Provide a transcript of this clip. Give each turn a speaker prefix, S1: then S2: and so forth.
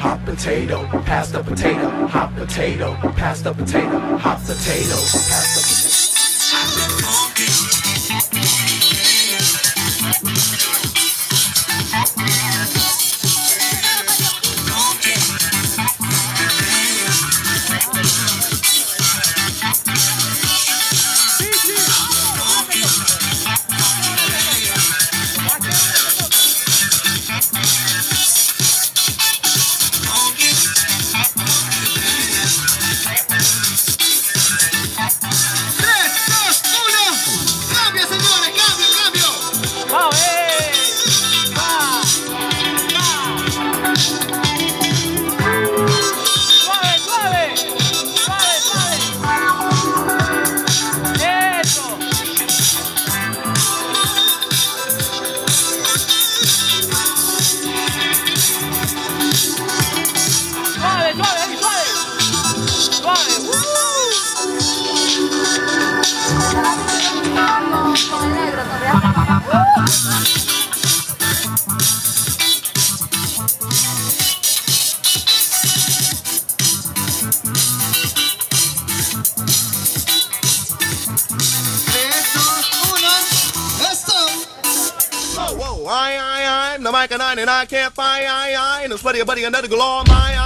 S1: hot potato, pass the potato, hot potato, pass the potato, hot potato, pass the potato.
S2: I, the mic and I can't find, no sweaty buddy, another glow, my,